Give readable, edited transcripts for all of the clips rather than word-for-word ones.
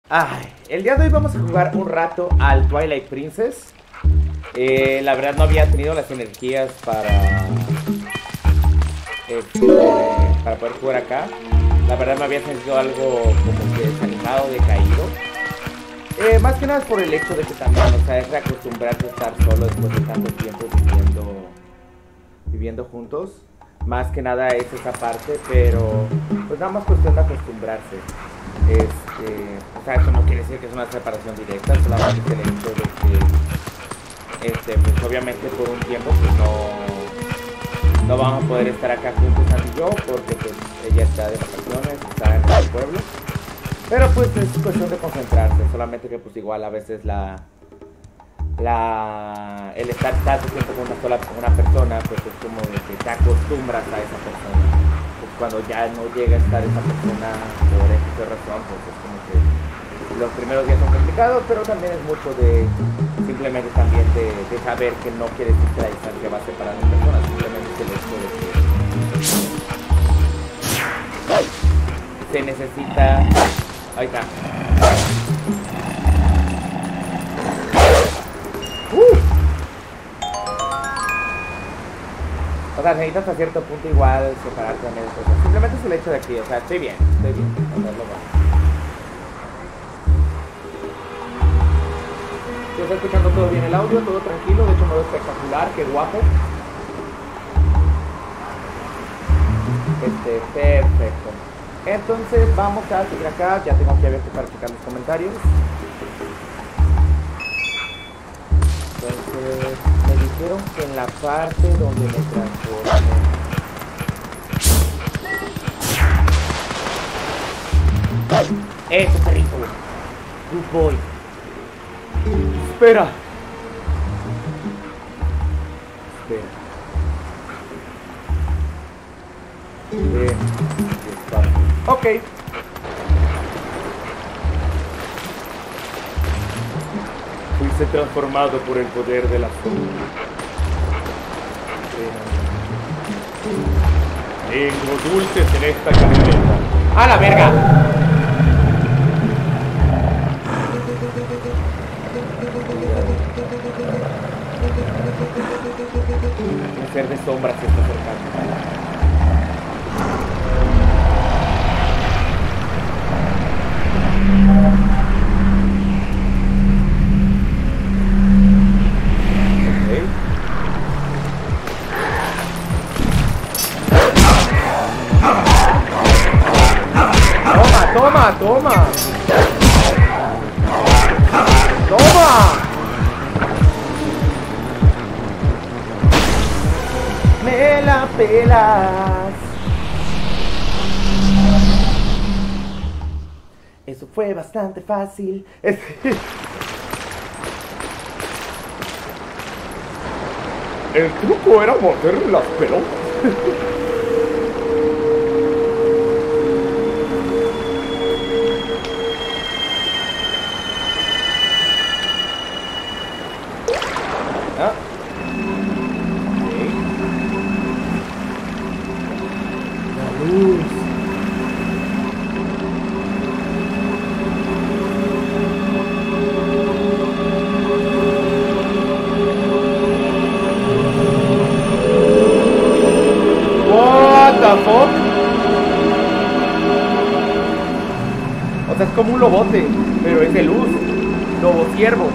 Ay, el día de hoy vamos a jugar un rato al Twilight Princess. La verdad no había tenido las energías para poder jugar acá. La verdad me había sentido algo como que desanimado, decaído. Más que nada es por el hecho de que también, o sea, es reacostumbrarse a estar solo después de tanto tiempo viviendo juntos. Más que nada es esa parte, pero pues nada más cuestión de acostumbrarse. O sea, eso no quiere decir que es una separación directa, solamente es el hecho de que pues obviamente por un tiempo pues no vamos a poder estar acá juntos Andy y yo, porque pues ella está de vacaciones, está en el pueblo. Pero pues es cuestión de concentrarse, solamente que pues igual a veces el estar tanto tiempo con una persona, pues es como de que te acostumbras a esa persona. Pues cuando ya no llega a estar esa persona por esa razón, pues es como que los primeros días son complicados, pero también es mucho de simplemente también de saber que no quiere decir que la distancia va a separar a las personas, simplemente es el hecho de que se necesita. Ahí está. O sea, necesitas hasta cierto punto igual separarte de medio cosas. Simplemente es el hecho de que, o sea, estoy bien. O sea, es lo bueno. Yo estoy escuchando todo bien el audio, todo tranquilo, de hecho me veo espectacular, qué guapo. Perfecto. Entonces vamos a seguir acá, ya tengo aquí abierto para checar los comentarios. Entonces, me dijeron que en la parte donde me transformé. ¡Eso, perrito! Good boy. Espera. Bien. Ok. Fuiste transformado por el poder de la sombra. Tengo dulces en esta camioneta. ¡A la verga! Un ser de sombra se está acercando. Toma. Me la pelas. Eso fue bastante fácil. El truco era morder las pelotas. O sea, es como un lobote, pero es de luz. Lobo ciervo.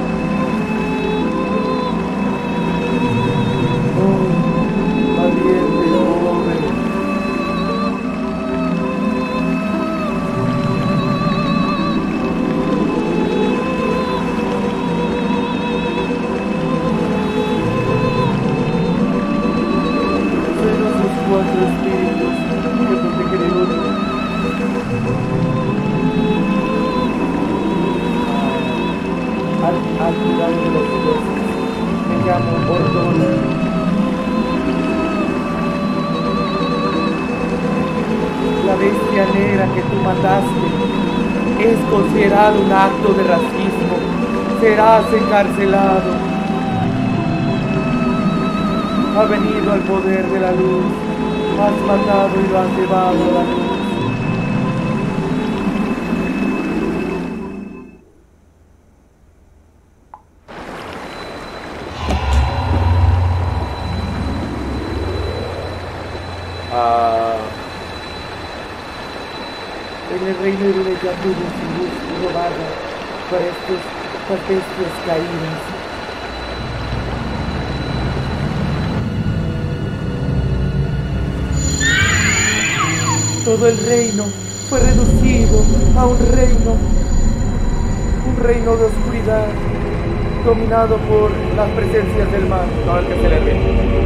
Al cuidado de los dioses, me llamo Ordona. La bestia negra que tú mataste es considerado un acto de racismo. Serás encarcelado. Ha venido al poder de la luz. Has matado y lo has llevado a la luz. destruye su luz robada por estas bestias caídas. Todo el reino fue reducido a un reino de oscuridad, dominado por las presencias del mal. No, el que se le ve.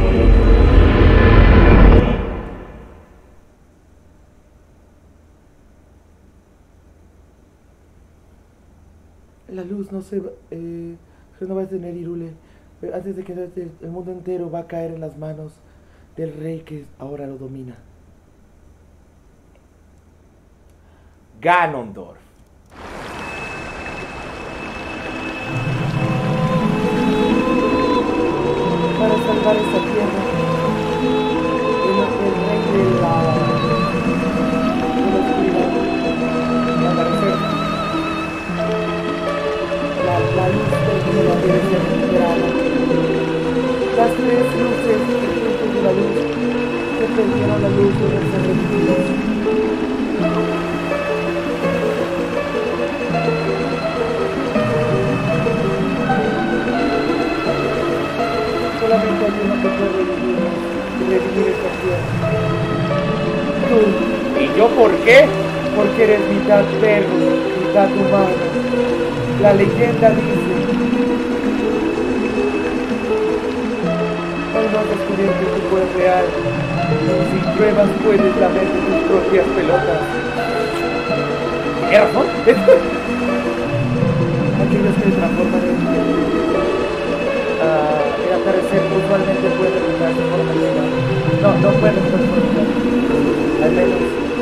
La luz no se va, no va a tener Hyrule. Antes de que el mundo entero va a caer en las manos del rey que ahora lo domina. Ganondorf. Para salvar esta tierra, el rey de la oscuridad va a aparecer. La luz del día debe ser recuperada. Las tres luces de la luz que prendieron la luz deben ser revividas. Solamente hay uno que puede revivir esta tierra. Tú. ¿Y yo por qué? Porque eres mitad perro, mitad humano. La leyenda dice: hoy no has descubierto tu poder real. Sin pruebas puedes lamerte tus propias pelotas. ¿Tiene razón? Aquellos que se transforman en el atardecer usualmente puede resultar de forma ilegal. No puede resultar de forma ilegal. Al menos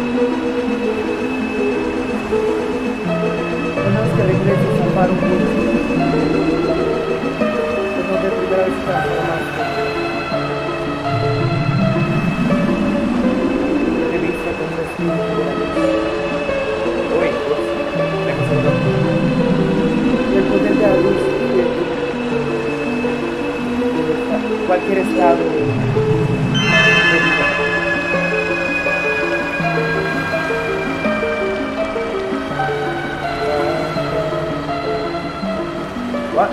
que regreses a Farum Bus. Es donde primera vez transformaste. Te viste con un espíritu de la luz. Uy, déjame segundo. El poder de la luz cualquier estado de vida. What?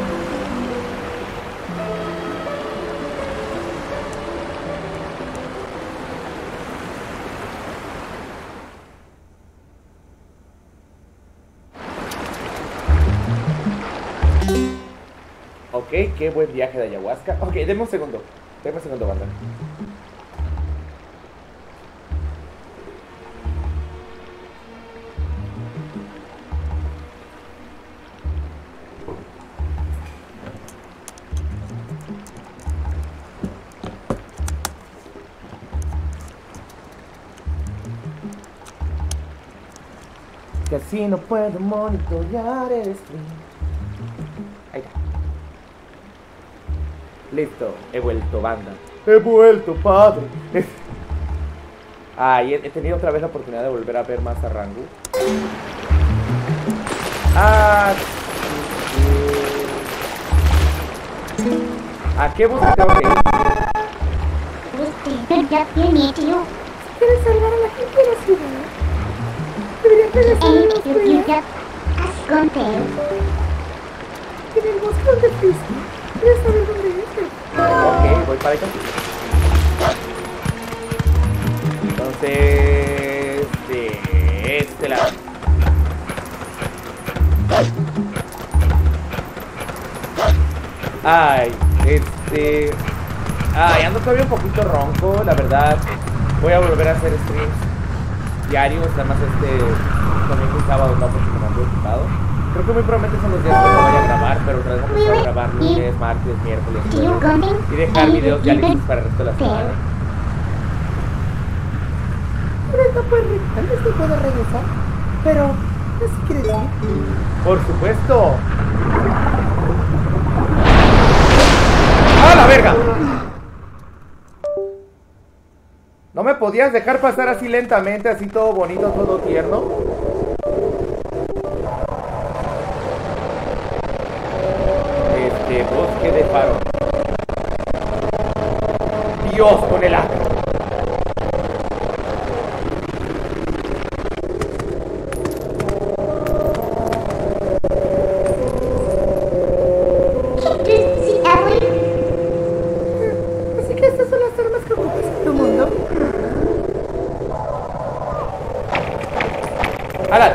Ok, qué buen viaje de ayahuasca. Ok, deme un segundo, banda. Que así no puedo monitorear el stream. Ahí está. Listo, he vuelto, banda. He vuelto, padre. Ay, he tenido otra vez la oportunidad de volver a ver más a Rangu. ¿A qué bus tengo que ir? ¿Quieres salvar a la gente de la ciudad? Debería tener en el bosque de Cristo. ¿Quieres saber dónde es? Ok, voy para acá. Entonces, de este lado. Ay, ando todavía un poquito ronco, la verdad. Voy a volver a hacer streams diarios, además domingo y sábado no, porque me ando ocupado. Creo que muy probablemente son los días que no vaya a grabar, pero otra vez vamos a grabar lunes, martes, miércoles, jueves, y dejar videos ya listos para el resto de la semana. Pero tal vez no puedo regresar, pero no sé si quieres ir. Por supuesto. ¡Ah, la verga! ¿No me podías dejar pasar así lentamente, así todo bonito, todo tierno? Bosque de Faro. Dios con el acto.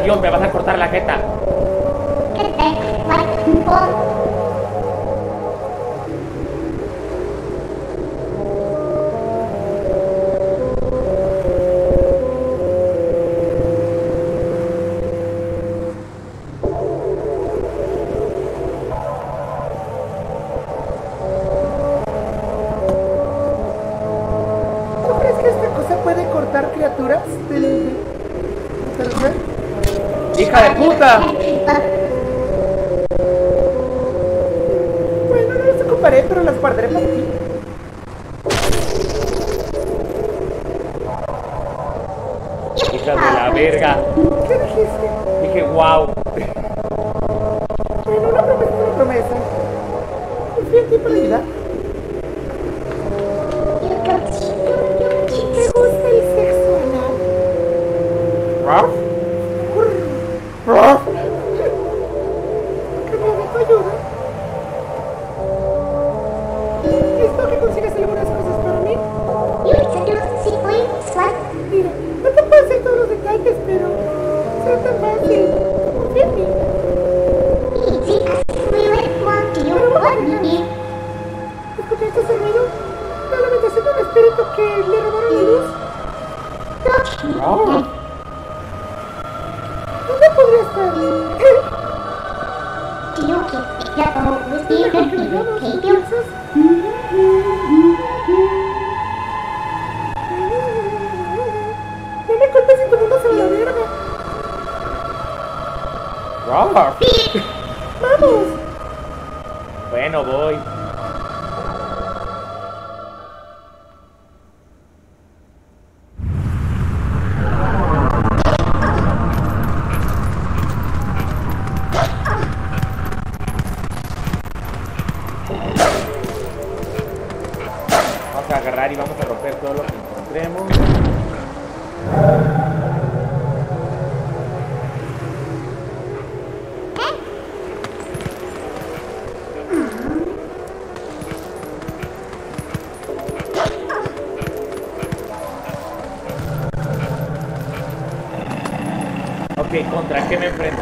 Dios, me vas a cortar la jeta. Criaturas del tercer. ¡Hija de puta! Bueno, no las ocuparé, pero las guardaré para ti. ¡Hija de la verga! ¿Qué dijiste? Dije, wow. Bueno, una promesa es una promesa. Confío en ti para ayudar. ¿Te gusta el sexo anal? ¿Ruff? ¿Ruff? ¿Que necesito ayuda? ¿Listo que consigas algunas cosas para mí? Mira, no te puedo decir todos los detalles, pero será tan fácil. Confía en mí. ¿Escuchaste ese ruido? La lamentación de un espíritu que le robaron la luz. Oh. ¿Dónde podría estar? No me culpes si tu mundo se va a la verga. Ruff. ¡Vamos! Bueno, voy. Vamos a agarrar y vamos a romper todo lo que encontremos. Ok, ¿contra qué me enfrento?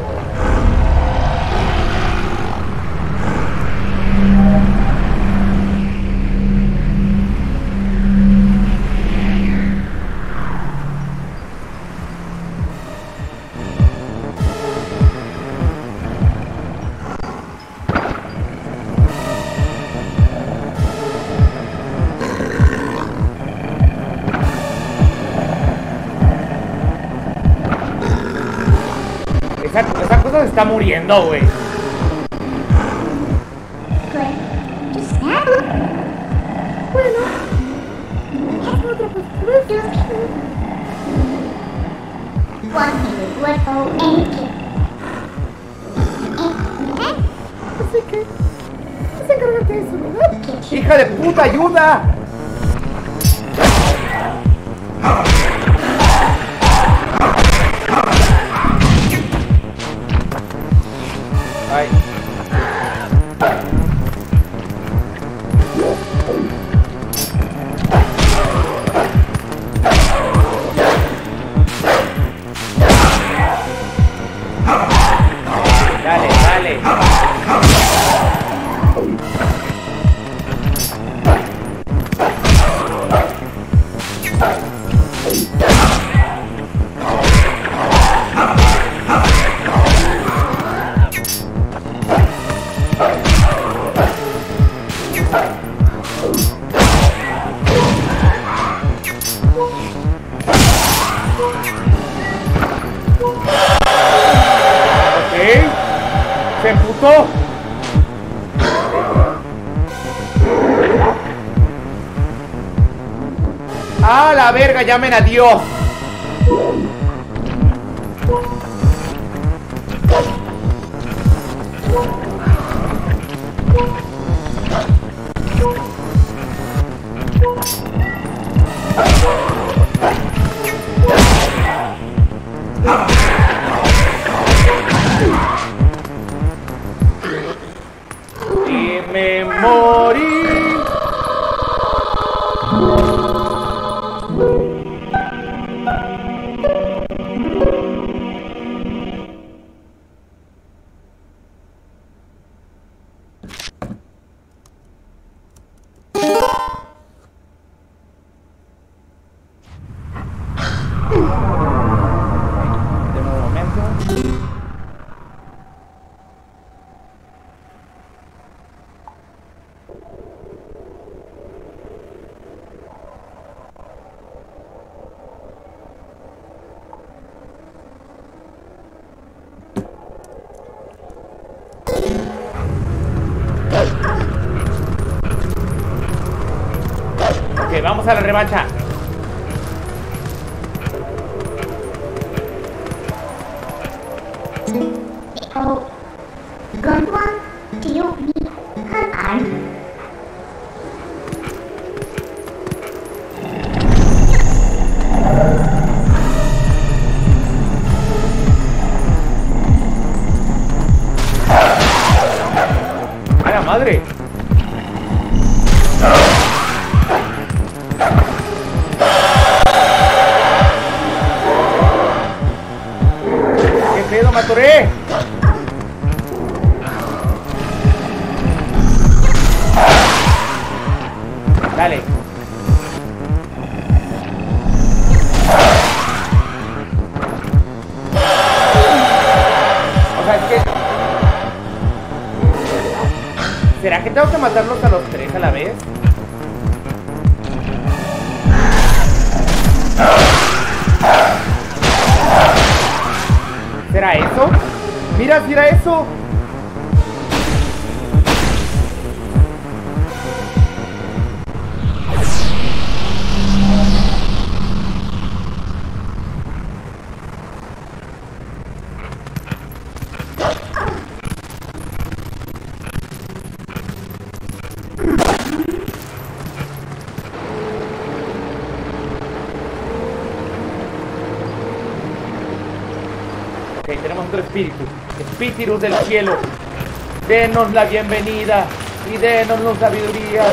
Esa cosa se está muriendo, güey. Bueno, otra postura. Así que, vas a encargarte de eso, ¿verdad? ¡Hija de puta, ayuda! Ay. Dale, dale. ¡Se emputó! ¡Ah, la verga! ¡Llamen a Dios! Y me morí. vamos a la revancha. ¡A la madre! ¿Qué pedo, me atoré? Dale. O sea, es que... ¿será que tengo que matarlos a los tres a la vez? ¿Será eso? ¡Mira, si era eso! Ok, tenemos otro espíritu. Espíritus del cielo. Denos la bienvenida y denos la sabiduría.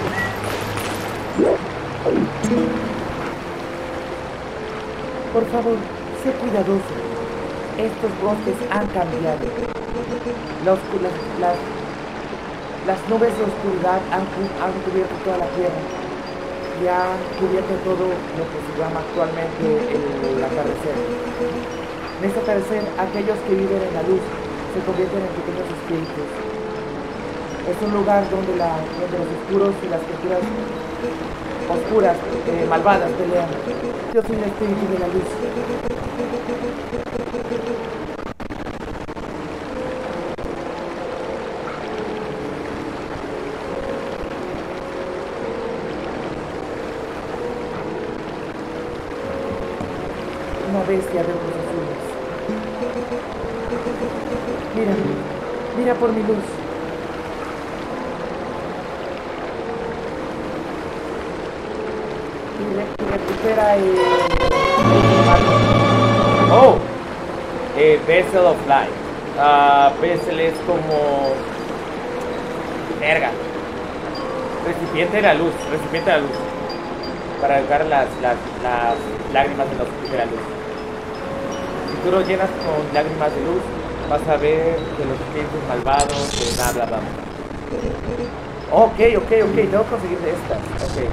Por favor, sé cuidadoso. Estos bosques han cambiado. Las nubes de oscuridad han cubierto toda la tierra y han cubierto todo lo que se llama actualmente el atardecer. En este atardecer, aquellos que viven en la luz se convierten en pequeños espíritus. Es un lugar donde los oscuros y las criaturas oscuras, malvadas, pelean. Yo soy el espíritu de la luz. Una bestia de ojos azules. Mira, mira por mi luz. Y recupera el oh, Vessel of Light. Vessel es como verga. Recipiente de la luz, para educar las lágrimas de la luz. Si tú lo llenas con lágrimas de luz, vas a ver que los espíritus malvados, que bla bla bla. Ok, tengo que conseguir de estas. Ok.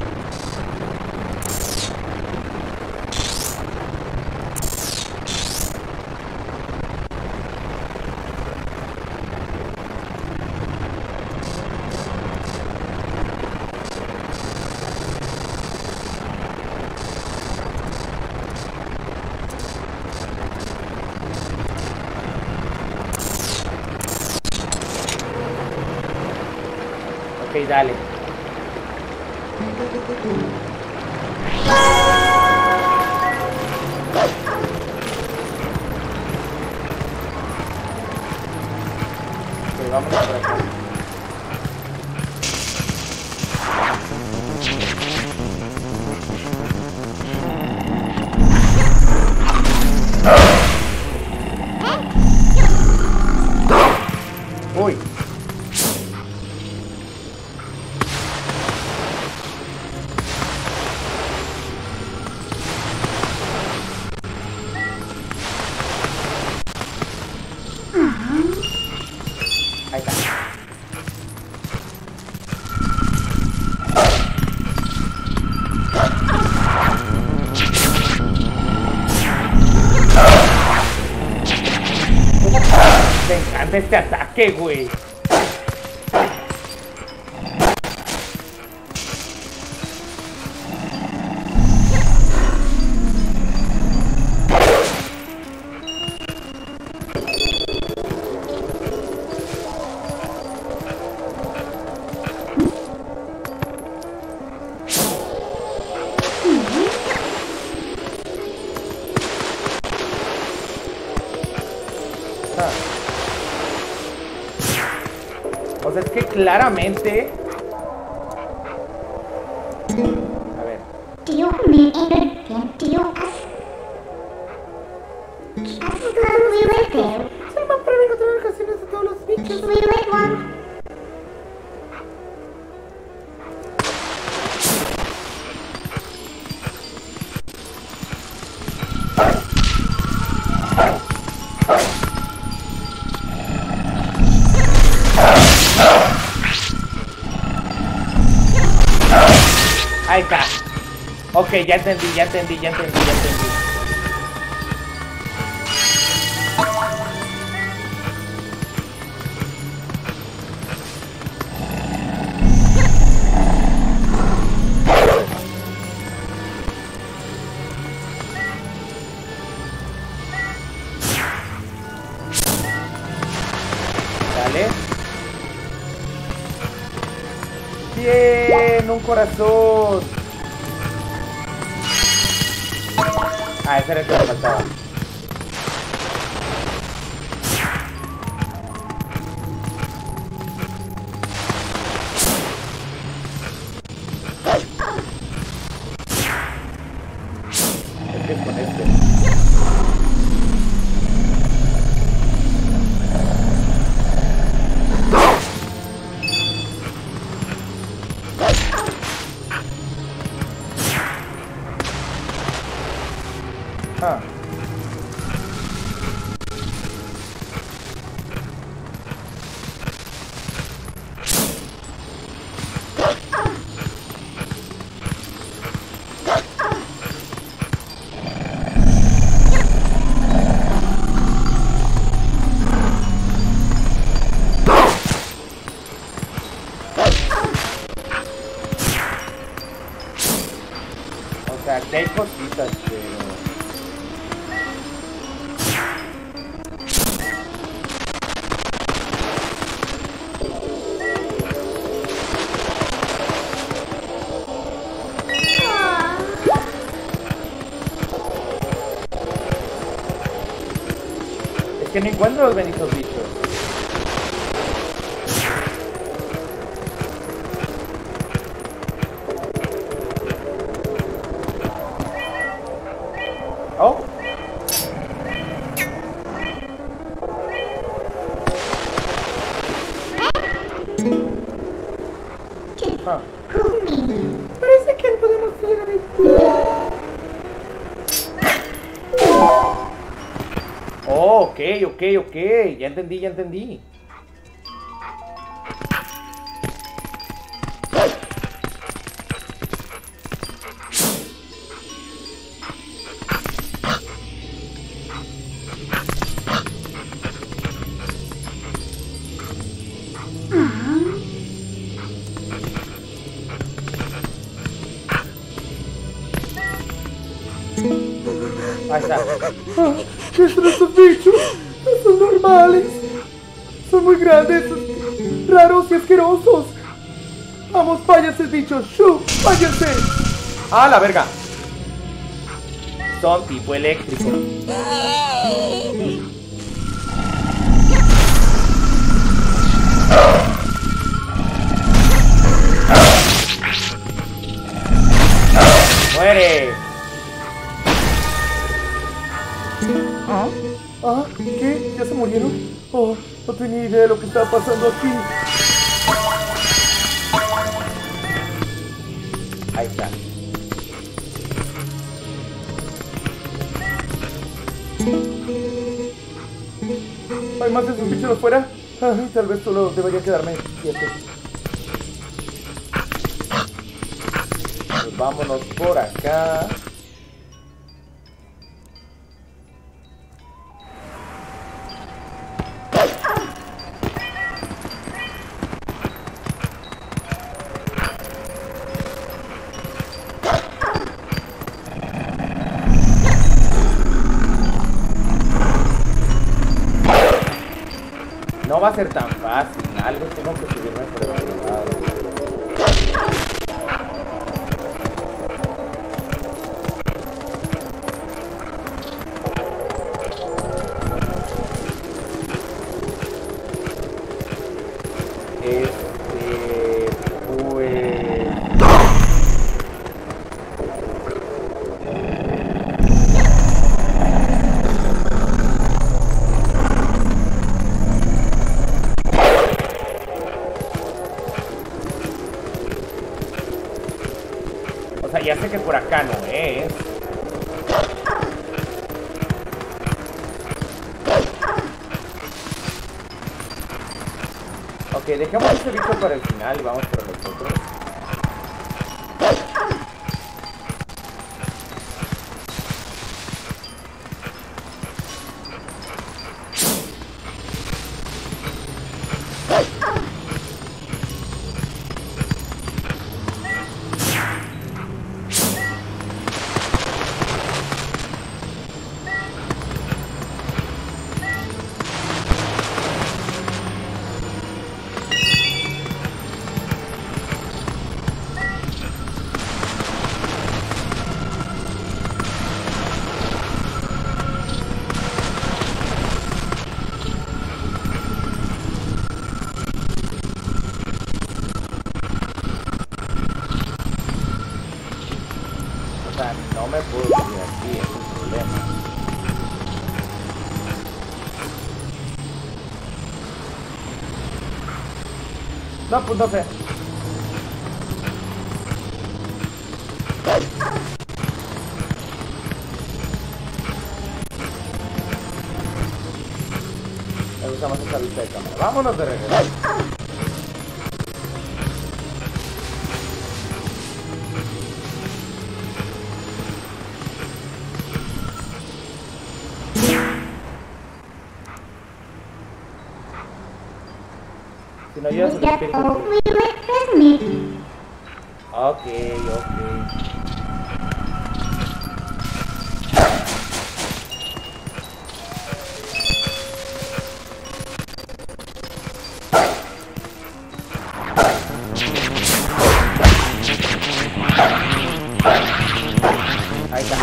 Ok, dale. Ok, vamos por acá. Uy. Ahí está. Me encanta este ataque, güey. O sea, es que claramente... A ver. Tío, tío. ¿Has encontrado un libretero? Se van para encontrar ocasiones de todos los bichos. We read one. Ahí está. Ok, ya entendí. Dale. Bien, un corazón. Ah, ese era el que me faltaba. Es que es con este. Ah. O sea, que hay cositas, pero... Es que no encuentro los benditos bichos. Oh. Ah. Parece que no podemos llegar ahí. Oh, ok. Ya entendí. Ahí está. ¿Qué son estos bichos? No son normales. Son muy grandes, raros y asquerosos. Vamos, váyanse, bichos. ¡Shoo! ¡Váyanse! ¡Ah, la verga! Son tipo eléctrico. ¡Muere! ¿Ah? ¿Qué? ¿Ya se murieron? Oh, no tenía idea de lo que estaba pasando aquí. Ahí está. ¿Hay más de esos bichos afuera? Ay, tal vez solo debería quedarme quieto. Pues vámonos por acá. No va a ser tan fácil, algo tengo que subirme por el otro lado. Pues... O sea, ya sé que por acá no es. Ok, dejemos ese bicho para el final y vamos por los otros. No me puedo subir aquí, es un problema. No, pues no sé. Me gusta más esta vista de cámara. Vámonos de regreso. Si no llevas el espíritu. Ok. Ahí está.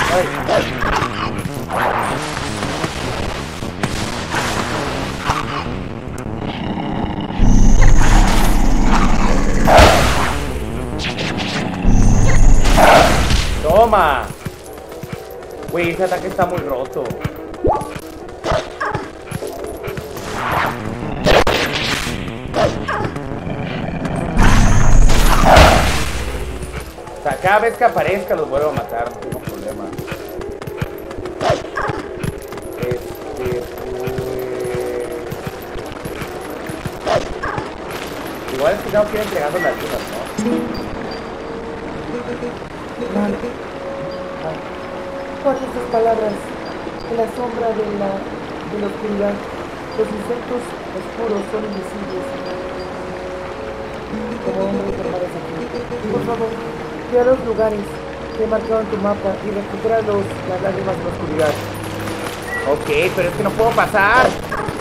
¡Toma! Güey, ese ataque está muy roto. O sea, cada vez que aparezca los vuelvo a matar, no tengo problema. Igual es que tengo que ir entregando las cosas, ¿no? ¿Cuáles sus palabras? En la sombra de la oscuridad, los insectos oscuros son invisibles. Como hombre permanece aquí. Por favor, ve a los lugares que he marcado en tu mapa y recupera las lágrimas de la oscuridad. Ok, pero es que no puedo pasar.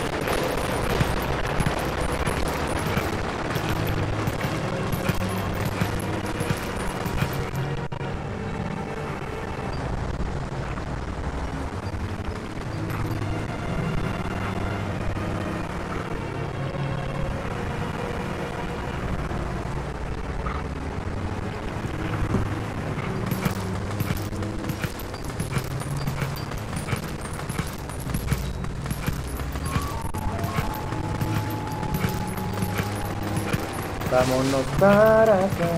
Vámonos para acá.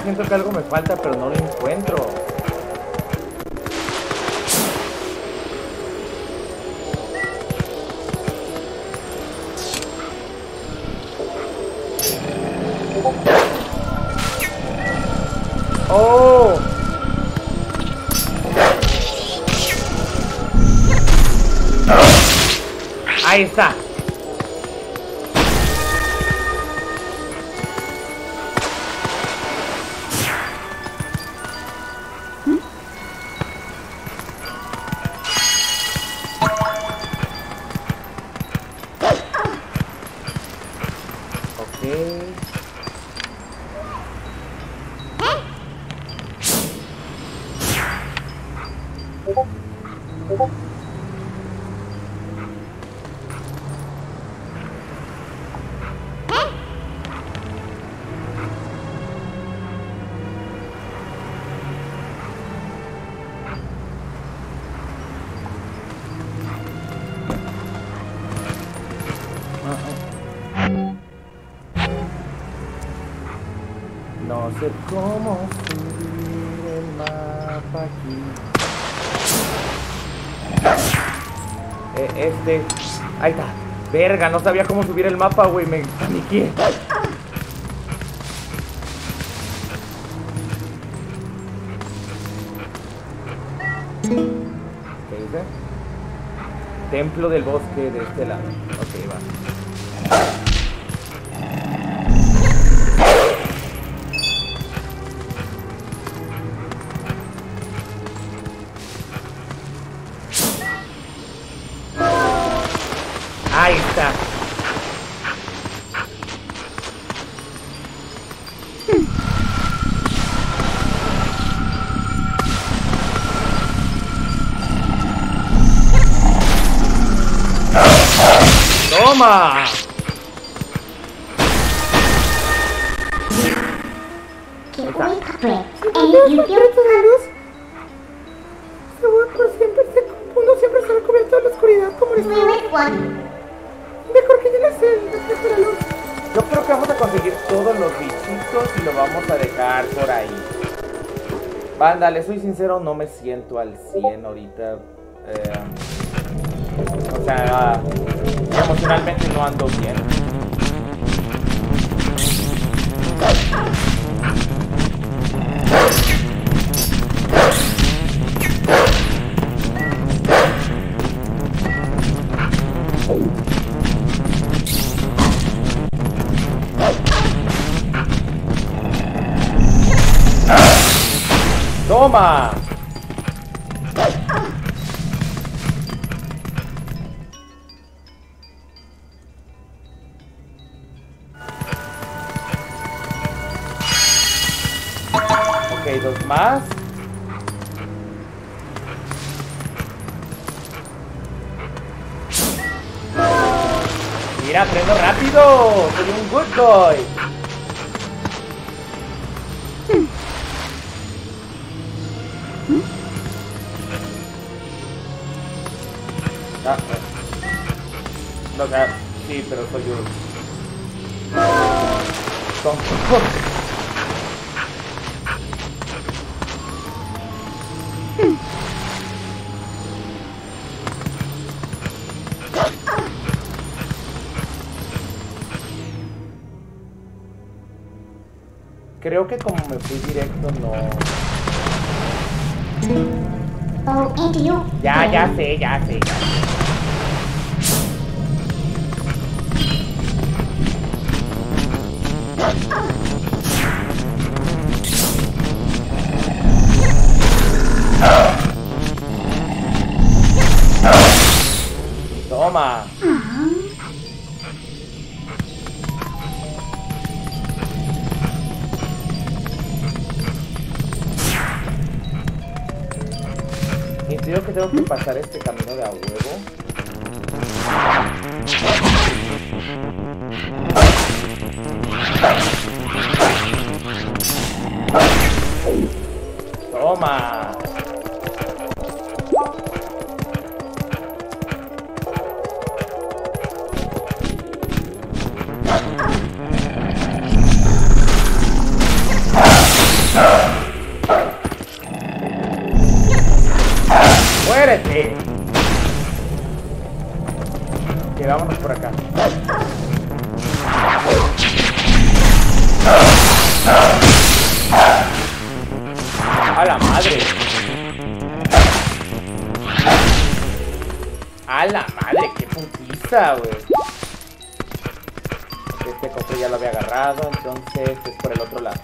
siento que algo me falta, pero no lo encuentro. ¡Oh! Ahí está. No sé cómo subir el mapa aquí. Ahí está. Verga, no sabía cómo subir el mapa, güey. Me paniqué. ¿Qué dice? Templo del bosque de este lado. Ok, va. Ahí está. ¡Toma! Por siempre uno siempre estará cubierto de la oscuridad como el mejor que llenes el luz. Yo creo que vamos a conseguir todos los bichitos y lo vamos a dejar por ahí. Banda, les soy sincero, no me siento al 100 ahorita. O sea, emocionalmente no ando bien. ¡Toma! Ok, dos más. Mira, aprendo rápido. Soy un good boy. No, sí, pero soy yo. Creo que como me fui directo no. Ya sé. Toma. Y creo que tengo que pasar este camino de a huevo. Toma. ¡Muérete! Ok, vámonos por acá. ¡A la madre! ¡A la madre! ¡Qué putiza, güey! Este cofre ya lo había agarrado, entonces es por el otro lado.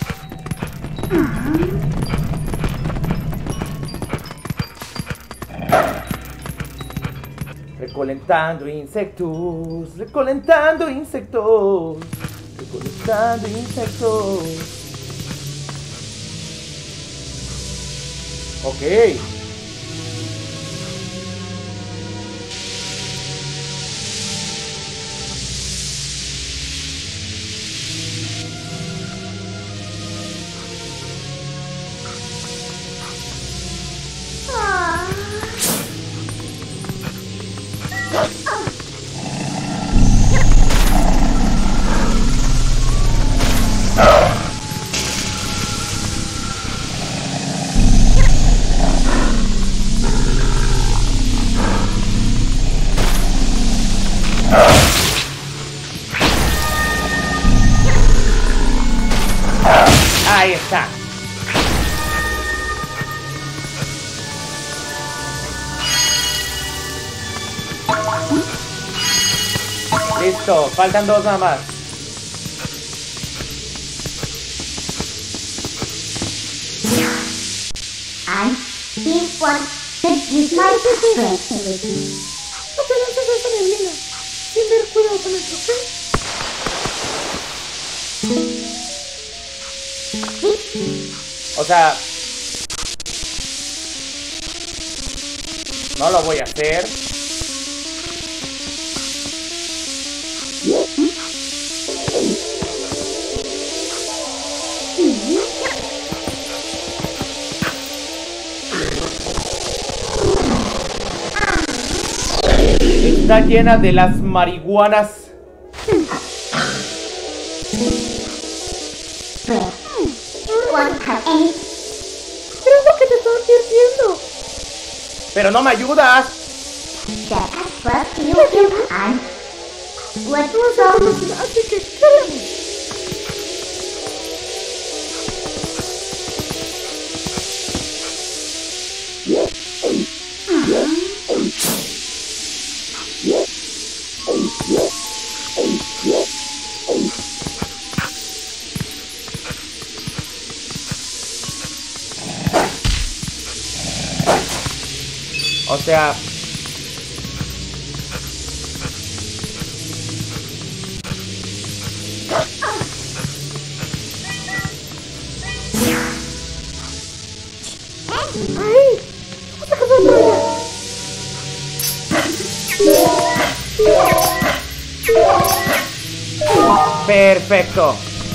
Recolectando insectos, recolectando insectos, recolectando insectos. Ok. Ahí está. Listo, faltan dos nada más. I think one that is my strength. No te lances a esa neblina sin ver cuidadosamente, ¿ok? O sea, no lo voy a hacer. Está llena de las marihuanas. Creo que te estás advirtiendo. Pero no me ayudas. Así que, ¿qué haremos? O sea, ¡Ay! ¡Otra cosa otra! perfecto.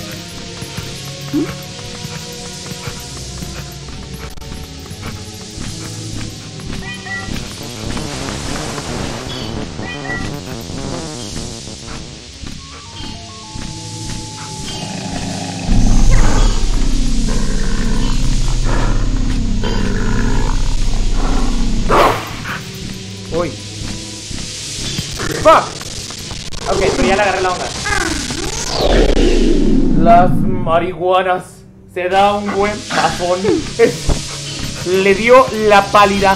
Uy. ¡Fuck! Ok, pero ya le agarré la onda. Las marihuanas. Se da un buen bajón. Le dio la pálida.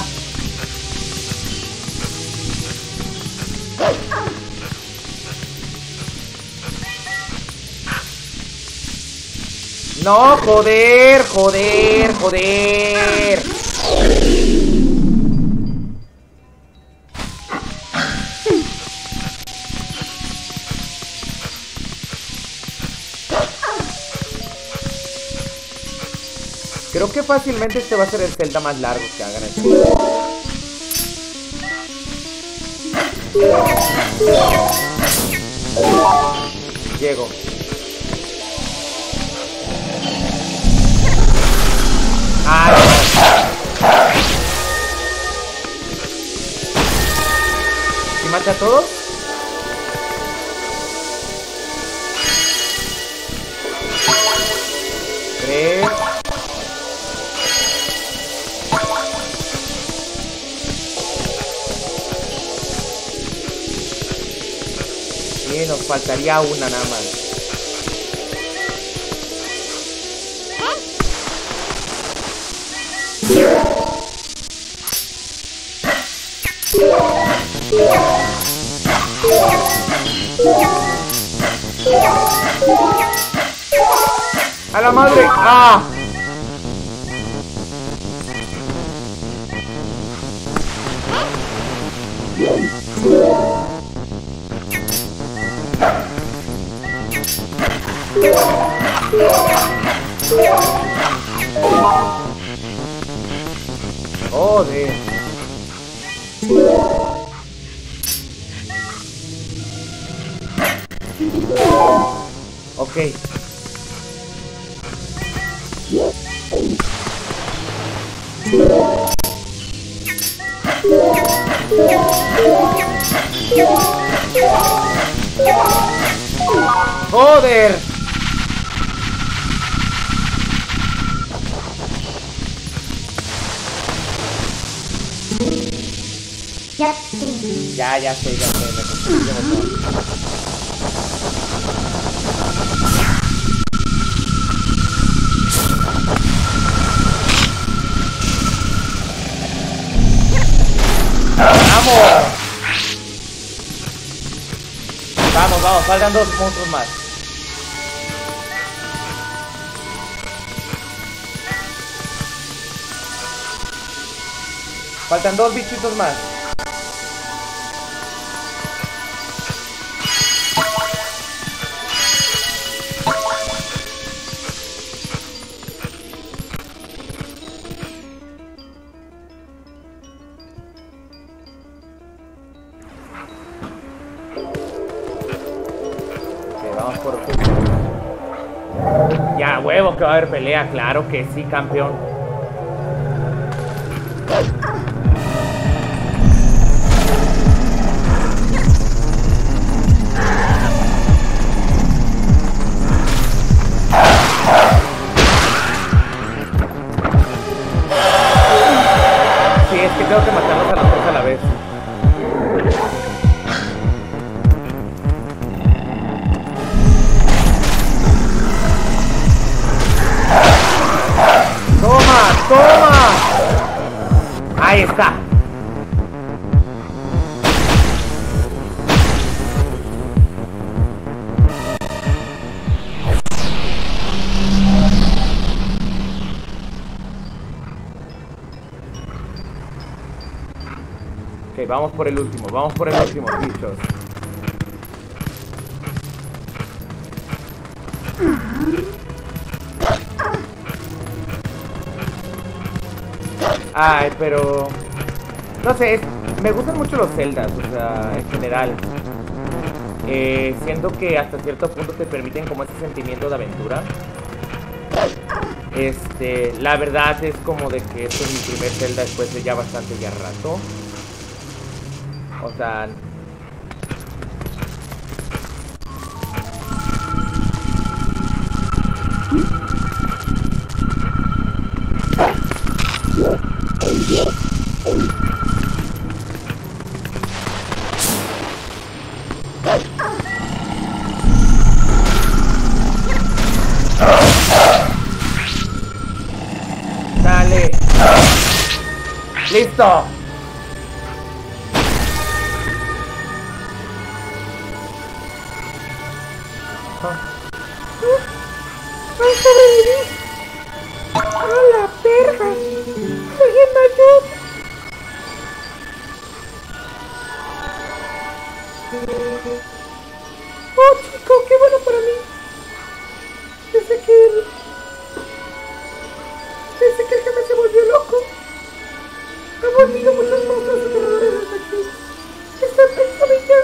No, joder, joder, joder. Creo que fácilmente este va a ser el Zelda más largo que hagan en este juego. Llego. ¡Ah, no! ¿Sí mata a todos? Tres. faltaría una nada más. ¡A la madre! ¡Ah! Joder. Ok. Joder. Ya sé, me confundí de botón. Vamos, faltan 2 monstruos más. Faltan 2 bichitos más. Ya, huevo, que va a haber pelea, claro que sí, campeón. Sí, es que tengo que matarlos a los 3 a la vez. ¡Toma! Ahí está. Ok, vamos por el último, bichos. Ay, pero... no sé, me gustan mucho los Zeldas, o sea, en general. Siento que hasta cierto punto te permiten como ese sentimiento de aventura. La verdad es como de que este es mi primer Zelda después de ya bastante rato. O sea... Dale. Listo. ¡Hola, perra! ¡Alguien me ayuda! ¡Oh, chico! ¡Qué bueno para mí! Desde que el jefe se volvió loco, ha volvido muchos monstruos aterradores hasta aquí. Están pensando ya.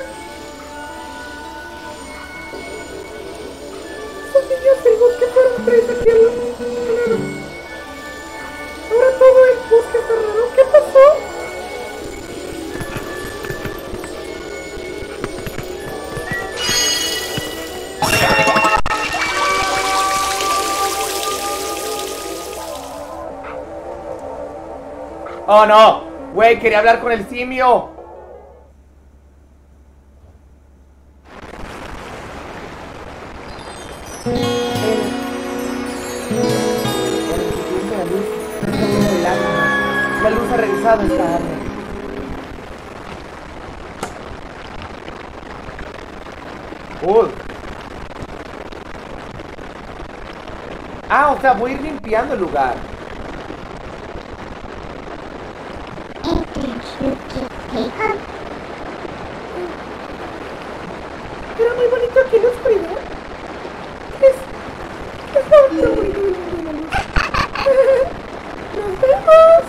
Esos niños del bosque fueron 3 aquí al lado. Ahora todo el bosque está raro. ¿Qué pasó? ¡Oh, no! Güey, quería hablar con el simio. La luz ha regresado esta arma. Ah, o sea, voy a ir limpiando el lugar. Era muy bonito aquí en la oscuridad. Es bonito, muy bonito la luz. ¡Nos vemos!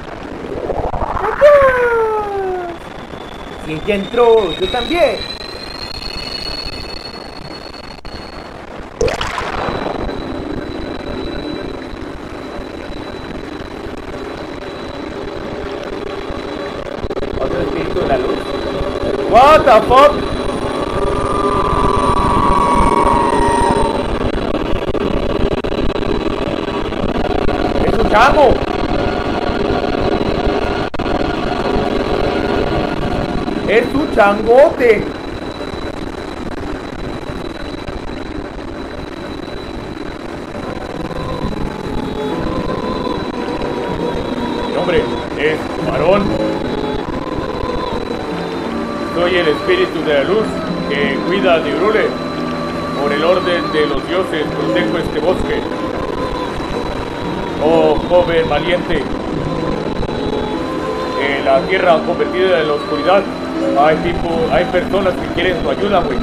¡Adiós! ¿Quién ya entró? ¡Yo también! ¿Otro espíritu de la luz? What the fuck? ¡Es un chango! ¡Es un changote! Mi nombre es Varón. Soy el espíritu de la luz que cuida de Hyrule. Por el orden de los dioses protejo este bosque. Oh, joven valiente. En la tierra convertida en la oscuridad hay personas que quieren tu ayuda, güey.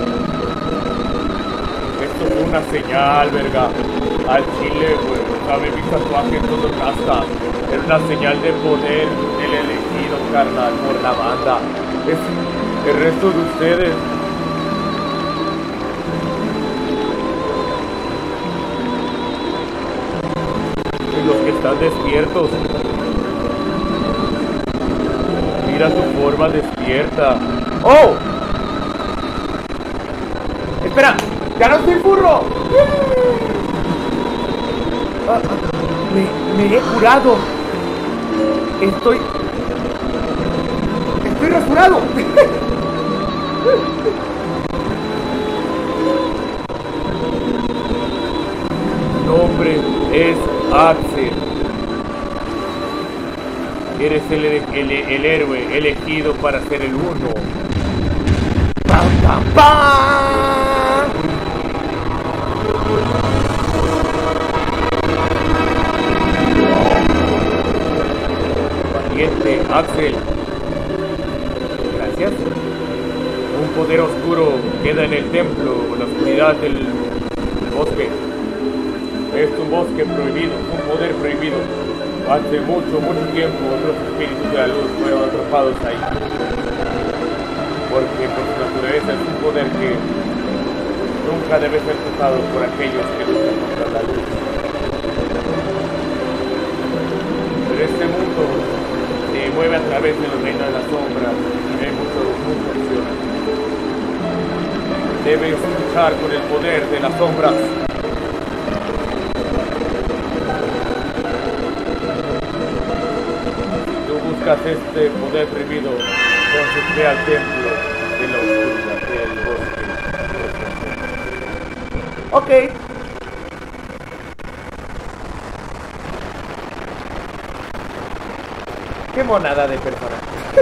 Esto fue una señal, verga. Al chile, güey. ¿Sabes? Mi tatuaje todo casta. Era una señal de poder del elegido, carnal, por la banda. Es el resto de ustedes. Y los que están despiertos. Mira tu forma despierta. ¡Oh! ¡Espera! ¡Ya no soy furro! Me he curado. Estoy rasurado. Tu nombre es Axel. Eres el héroe elegido para ser el uno. ¡Pam, pam, pam! Valiente, Axel. Gracias. Un poder oscuro queda en el templo, en la oscuridad del bosque. Es un bosque prohibido, un poder prohibido. Hace mucho tiempo otros espíritus de la luz fueron atrapados ahí. Porque por su naturaleza es un poder que nunca debe ser tocado por aquellos que luchan contra la luz. Pero este mundo se mueve a través de los reinos de las sombras y hay muchas opciones. Debes luchar con el poder de las sombras. Este poder prohibido, entonces ve al templo de la oscuridad del bosque. Ok. Qué monada de persona.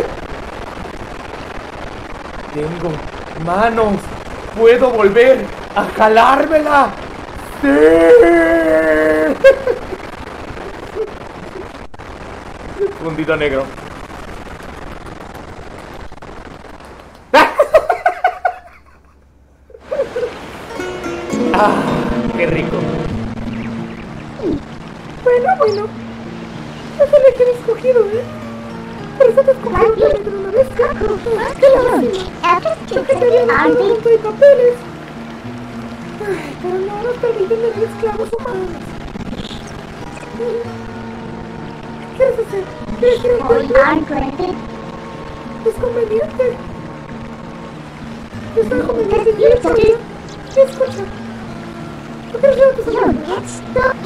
Tengo manos. Puedo volver a jalármela. ¡Sí! Fundito negro. ¡Ah! ¡Qué rico! Bueno. Es el que he escogido, ¿eh? Por eso te escogí de una vez. ¡Qué lástima! Yo que quería un montón de papeles. Ay, pero no nos permiten tener esclavos humanos. ¿Qué quieres hacer? ¿Quieres ir al templo? Es conveniente. Es muy conveniente. Y escucha. ¿Tú quieres ir a tus amigos?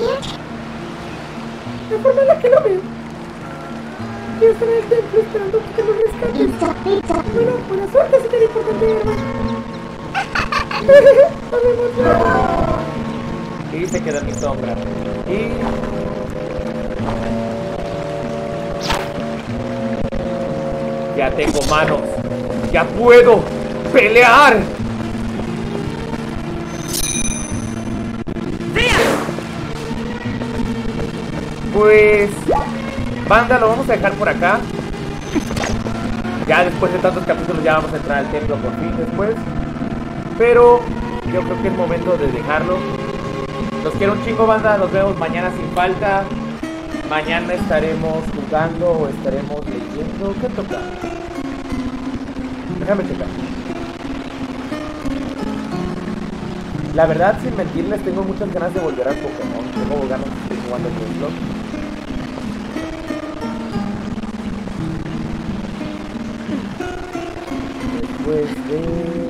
La forma en la que lo veo. Quiero estar en el templo esperando que te lo rescates. Bueno, buena suerte si te lo importante, hermano. Nos vemos luego. Y se queda en mi sombra. Y... ya tengo manos. Ya puedo pelear. Pues... banda, lo vamos a dejar por acá. Ya después de tantos capítulos ya vamos a entrar al templo por fin después. Pero yo creo que es momento de dejarlo. Los quiero un chingo, banda. Nos vemos mañana sin falta. Mañana estaremos jugando o estaremos leyendo. ¿Qué toca? Déjame checar. La verdad, sin mentirles, tengo muchas ganas de volver al Pokémon. Tengo ganas de seguir jugando Nuzlocke. Después de...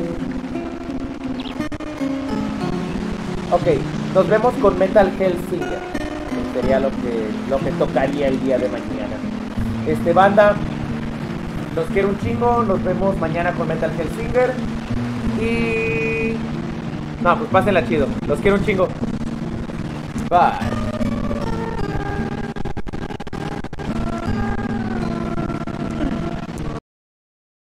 ok, nos vemos con Metal Hellsinger. Sería lo que tocaría el día de mañana. Banda, los quiero un chingo. Nos vemos mañana con Metal Hellsinger. Y... no, pues pásenla chido. Los quiero un chingo. Bye.